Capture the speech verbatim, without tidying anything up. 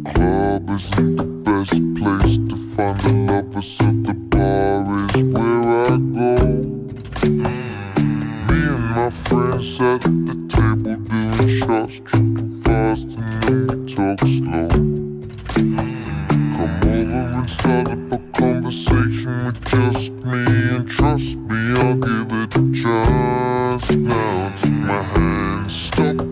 club isn't the best place to find the lovers, so the bar is where I go. Me and my friends at the table doing shots, tripping fast and then we talk slow. Come over and start up a conversation with just me, and trust me, I'll give it a chance. Now take my hand, stop